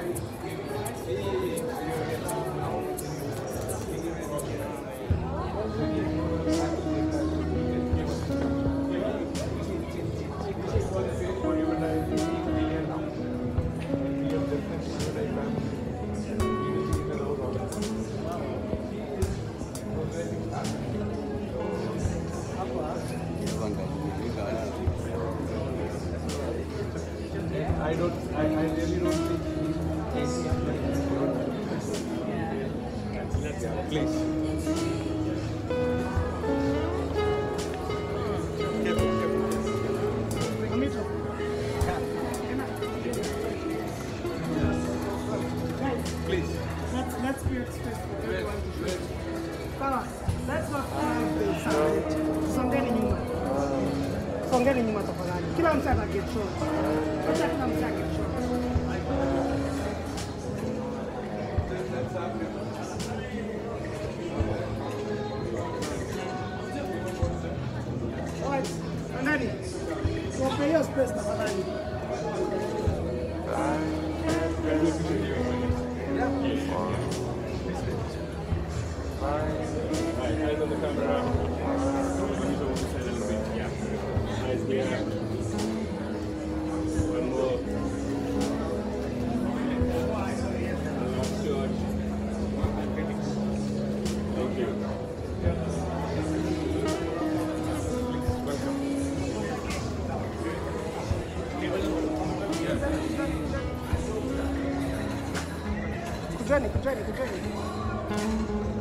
I really don't think please. Please. Let's be respectful. Let's not songeni nyuma. Songeni nyuma tafadhali. Kila mtu ana get shot. Acha kila mtu get shot. Alright, nani? Tuwape hiyo space tafadhali. Eyes on the camera. Eyes clear. One more. Last shot. Thank you. Kujani.